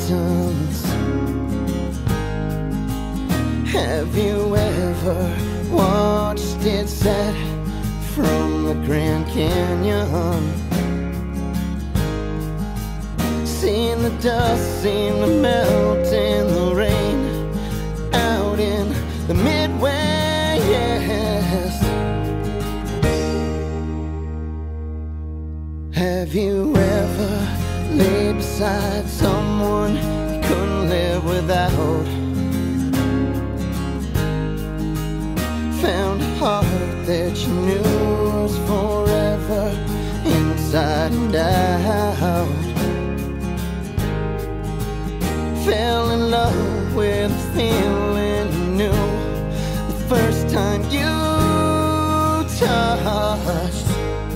mountains. Have you ever watched it set from the Grand Canyon? Seen the dust seem to melt in the rain out in the Midwest. Have you ever laid beside someone you couldn't live without? Found a heart that you knew was forever, inside and out. Fell in love with a feeling you knew the first time you touched.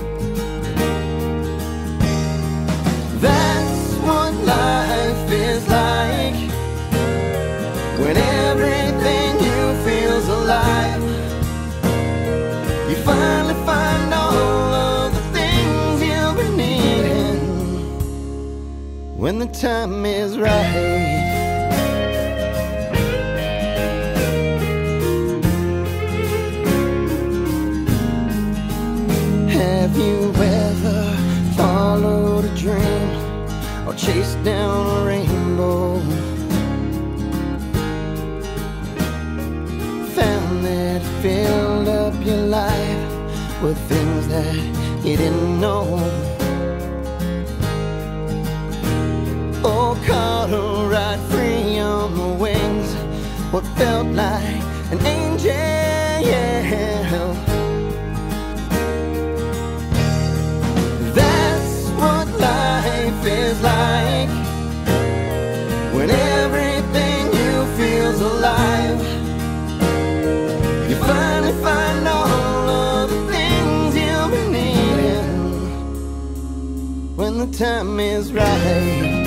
That's what life is like, when everything you feels alive. You finally find all of the things you've been needing when the time is right. Have you ever followed a dream or chased down a rainbow? Found that it filled up your life with things that you didn't know. Oh, caught her right free on the wings, what felt like an angel. That's what life is like, when everything you feels alive. You finally find all of the things you've been needing when the time is right.